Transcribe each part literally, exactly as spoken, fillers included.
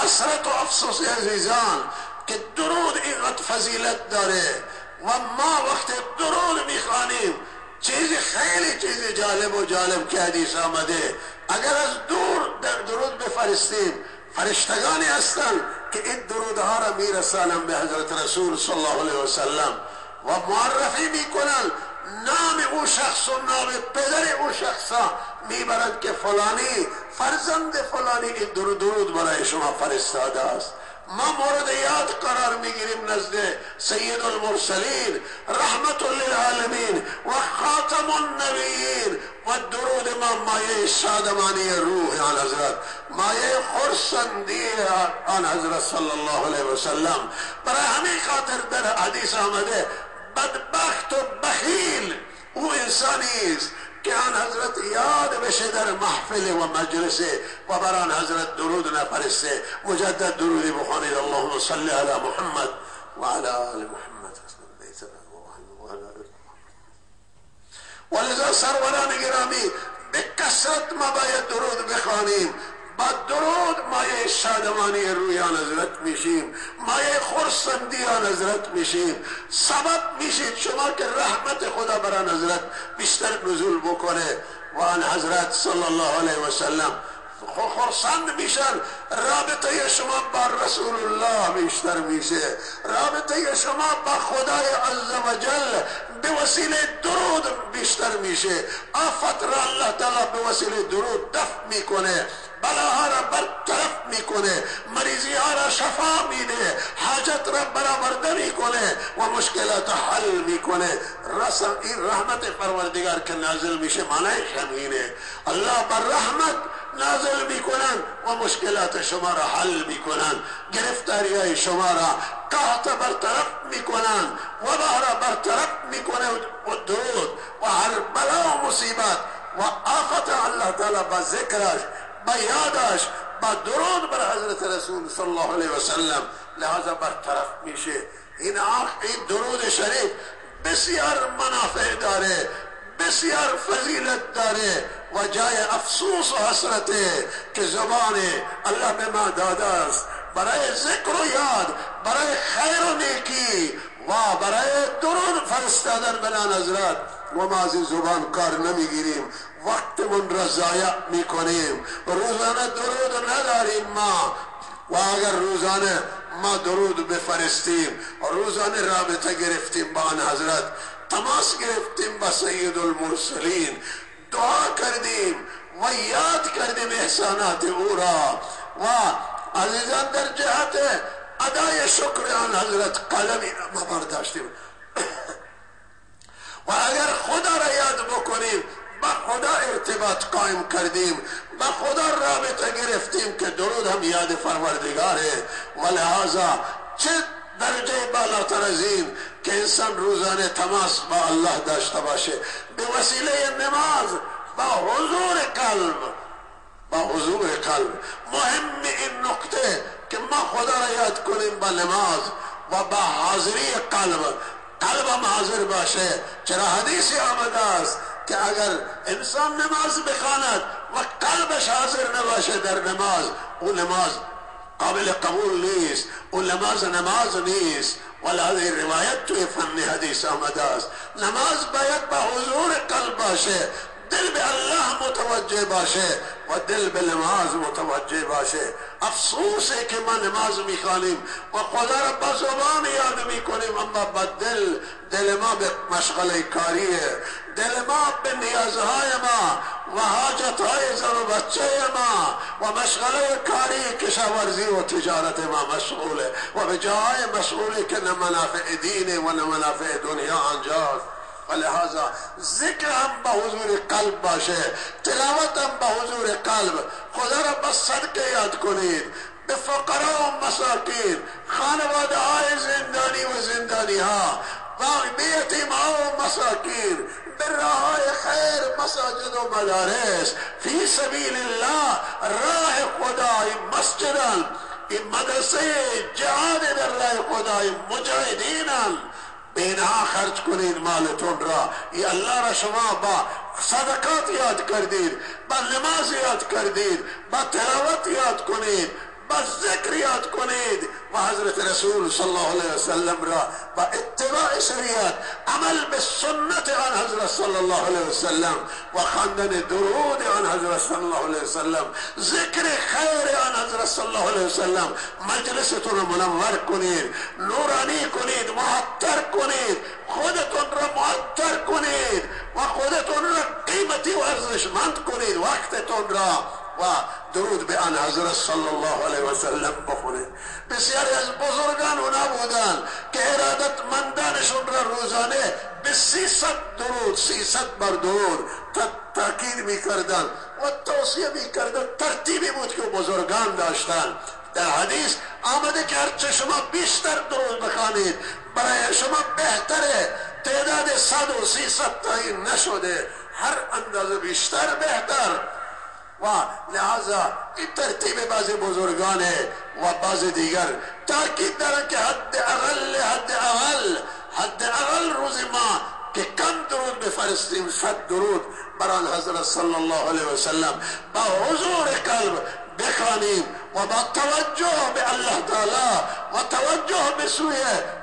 حسرت و افسوس عزیزان که درود اینقدر فضیلت داره و ما وقت درود میخوانیم چیزی خیلی چیزی جالب و جالب که حدیث آمده. اگر از دور در درود بفرستیم فرشتگانی هستند که این درودها را میرسانند به حضرت رسول صلی الله علیه و سلم و معرفی میکنند، نام او شخص و نام پدر او شخصا میبرند که فلانی فرزند فلانی این درود درود برای شما فرستاده است. ما مورد یاد قرار میگیریم نزد سید المرسلین رحمت للعالمین و خاتم النبیین و درود ما مایه شادمانی روح آن حضرت، مایه خرسندی آن حضرت صلی الله علیه و سلم. برای همین خاطر در حدیث آمده بدبخت و بخیل او انسانی است که آن حضرت یاد بشه در محفل و مجلس و بر آن حضرت درود نفرسته. مجدد درودی بخوانید اللهم صل علی محمد و علی آل محمد. ولذا سروران گرامی به کثرت ما باید درود بخوانیم. با درود مایه شادمانی روی آن حضرت میشیم، مایه خرسندی آن حضرت میشیم، سبب میشید شما که رحمت خدا بر آن حضرت بیشتر نزول بکنه و آن حضرت صلی الله علیه و سلم خرسند میشن. رابطه شما با رسول الله بیشتر میشه، رابطه شما با خدای عز و جل به وسیله درود بیشتر میشه. آفت را الله تعالی به وسیله درود دفع میکنه، بلاها را برطرف میکنه، مریضی ها را شفا میده، حاجت را برآورده میکنه و مشکلات حل میکنه. رسم این رحمت پروردگار که نازل میشه معنیش همینه. الله بر رحمت نازل میکنن و مشکلات شما را حل میکنن، گرفتاری های شما را قحط برطرف میکنن و را برطرف میکنه و درود و هر بلا و مصیبت و آفت الله تعالی با ذکرش با یادش با درود بر حضرت رسول صلی الله علیه و سلم لحاظا برطرف میشه. این آخ این درود شریف بسیار منافع داره، بسیار فضیلت داره و جای افسوس و حسرته که زبان الله به ما داده است برای ذکر و یاد، برای خیر و نیکی و برای درود فرستادن به آن حضرت و ما از این زبان کار نمیگیریم، وقتمون را ضایع میکنیم. روزانه درود نداریم ما و اگر روزانه ما درود بفرستیم، روزانه رابطه گرفتیم با آن حضرت، تماس گرفتیم با سید المرسلین، دعا کردیم و یاد کردیم احسانات او را و عزیزان در جهت ادای شکر آن حضرت قلمی را ما برداشتیم و اگر خدا را یاد بکنیم با خدا ارتباط قائم کردیم، با خدا رابطه گرفتیم که درود هم یاد پروردگاره و لحاظا چه درجه بالاتر از این که انسان روزانه تماس با الله داشته باشه به وسیله نماز با حضور قلب، با حضور قلب. مهم این نکته که ما خدا را یاد کنیم با نماز و با حاضری قلب، قلب هم حاضر باشه. چرا حدیثی آمده است که اگر انسان نماز بخواند و قلبش حاضر نباشه در نماز، او نماز قابل قبول نیست، او نماز نماز نیست. ولهذا روایت توی فن حدیث آمده است نماز باید با حضور قلب باشه، دل به الله متوجه باشه و دل به نماز متوجه باشه. افسوسه که ما نماز میخوانیم و خدا را با زبان یاد میکنیم اما با دل دل ما به مشغله کاریه، دل ما به نیازهای ما و حاجتهای زن و بچه ما و مشغله کاری کشاورزی و تجارت ما مشغوله و به جای مشغولی که نه منافع دینه و نه منافع دنیا آنجاست. ولهذا ذکر هم با حضور قلب باشه، تلاوت هم با حضور قلب. خدا را با صدقه یاد کنید، به فقرا و مساکین، خانواده های زندانی و زندانی ها و به یتیم ها و مساکین، به راه های خیر، مساجد و مدارس، فی سبیل الله، راه خدا، این مسجدان، این مدرسه جهاد در راه خدا، این مجاهدینان، به اینها خرج کنید مالتون را. ای الله را شما با صدقات یاد کردید، با نماز یاد کردید، با تلاوت یاد کنید، با ذکر یاد کنید و حضرت رسول صلی الله علیه وسلم را با اتباع شریعت، عمل به سنت آن حضرت صلی الله علیه وسلم و خواندن درود آن حضرت صلی الله علیه وسلم، ذکر خیر آن حضرت صلی الله علیه وسلم، مجلستون را منور کنید، نورانی کنید، معطر کنید، خودتون را معطر کنید و خودتون را قیمتی و ارزشمند کنید، وقتتون را و درود به آن حضرت صلی الله علیه وسلم بخونید. بسیاری از بزرگان اونا بودن که ارادت مندانشون را روزانه به سیصد درود، سیصد بار درود تاکید میکردن و توصیه میکردن. ترتیبی بود که بزرگان داشتن. در حدیث آمده که هرچه شما بیشتر درود بخوانید برای شما بهتره. تعداد صد و سیصد تعیین نشده، هر اندازه بیشتر بهتر. و لحاظا این ترتیب بعضی بزرگانه و بعض دیگر تاکید دارن که حد اقل حد اقل حد اقل روز ما که کم درود بفرستیم، صد درود بران حضرت صلی الله علیه وسلم با حضور قلب بخوانیم و با توجه به الله تعالی و توجه به سوی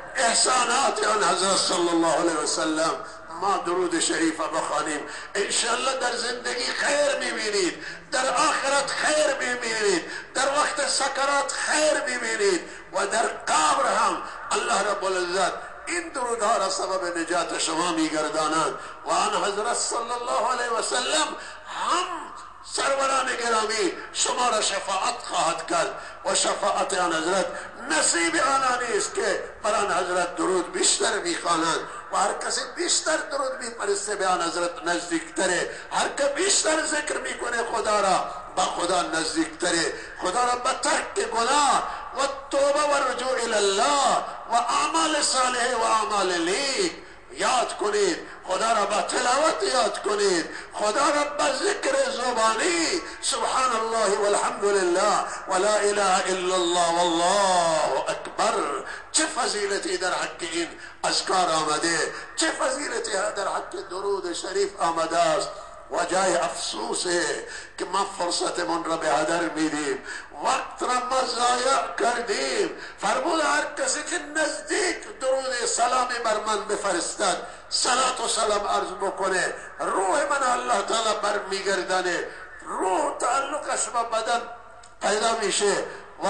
احسانات آن حضرت صلی الله علیه وسلم ما درود شریف بخوانیم. انشاءالله در زندگی خیر میبینید، در آخرت خیر میبینید، در وقت سکرات خیر میبینید و در قبر هم الله رب العزت این درودها را سبب نجات شما میگردانند و آن حضرت صلی الله علیه وسلم هم سروران گرامی شما را شفاعت خواهد کرد و شفاعت آن حضرت نصیب آنانی است که بر آن حضرت درود بیشتر میخوانند و هر کسی بیشتر درود میفرسته به آن حضرت نزدیکتره. هر که بیشتر ذکر میکنه خدا را با خدا نزدیکتره. خدا را به ترک گناه و توبه و رجوع الله و اعمال صالحه و اعمال نیک یاد کنید. خدا را با تلاوت یاد کنید. خدا را با ذکر زبانی سبحان الله والحمد لله ولا اله الا الله والله اکبر. چه فضیلتی در حق این اذکار آمده، چه فضیلتی در حق درود شریف آمده است. و جای افسوسه که ما فرصتمون را به هدر میدیم، وقت را ما ضایع کردیم. فرمود هر کسی که نزدیک درود سلامی بر من بفرستد، صلات و سلام عرض بکنه، روح من الله تعالی بر میگردنه، روح تعلقش با بدن پیدا میشه و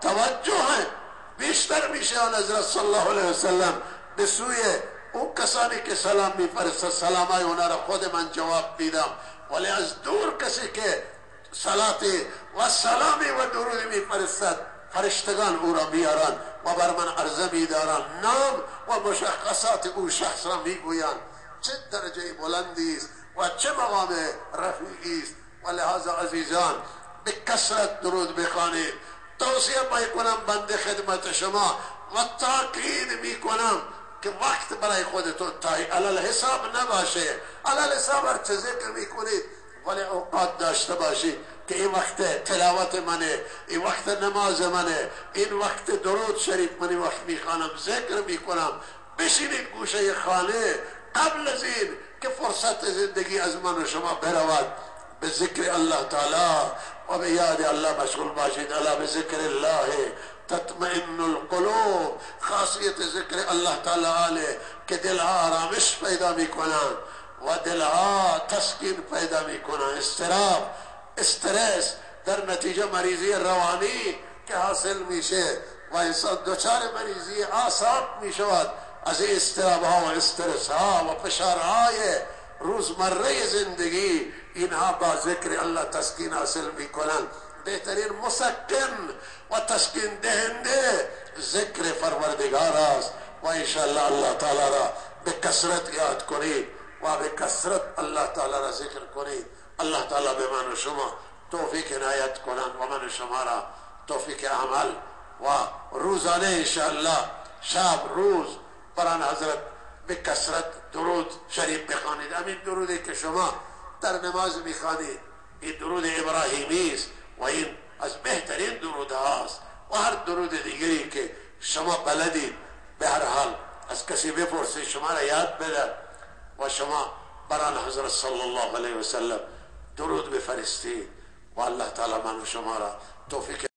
توجه بیشتر میشه آن حضرت صلی الله علیه وسلم به سوی اون کسانی که سلام میفرستد. سلامای اونا را خود من جواب میدم، ولی از دور کسی که صلاتی و سلامی و درودی میفرستد فرشتگان او را میارن و بر من عرضه میدارن، نام و مشخصات او شخص را میگویند. چه درجه بلندی است و چه مقام رفیعی است. و لحاظ عزیزان به کثرت درود بخوانید. توصیه میکنم بنده خدمت شما و تاکید میکنم که وقت برای خودتون تایی علال حساب نباشه. علال حساب هر چه ذکر میکنید ولی اوقات داشته باشید که این وقت تلاوت منه، این وقت نماز منه، این وقت درود شریف منی، وقت میخوانم ذکر میکنم. بشینید گوشه خانه قبل از این که فرصت زندگی از من و شما برود، به ذکر الله تعالی و به یاد الله مشغول باشید. الا به ذکر الله تطمئن القلوب. خاصیت ذکر الله تعالی آله که دلها آرامش پیدا میکنند و دلها تسکین پیدا میکنند. استراب، استرس در نتیجه مریضی روانی که حاصل میشه و انسان دچار مریضی اعصاب میشود از این استراب ها و استرس ها و فشارهای روزمره زندگی. اینها با ذکر الله تسکین حاصل میکنند. بهترین مسکن و تسکین دهنده ذکر پروردگار است و انشاءالله الله تعالی را به کثرت یاد کنید و به کثرت الله تعالی را ذکر کنید. الله تعالی به من و شما توفیق عنایت کنند و من و شما را توفیق عمل و روزانه انشاءالله شب روز بران حضرت به کثرت درود شریف بخوانید. همین درودی که شما در نماز میخوانید این درود ابراهیمی است و این از بهترین درود هاست و هر درود دیگری که شما بلدید به هر حال از کسی بپرسید شما را یاد بده و شما بران حضرت صلی الله علیه وسلم درود بفرستید و الله تعالی من و شما را توفیق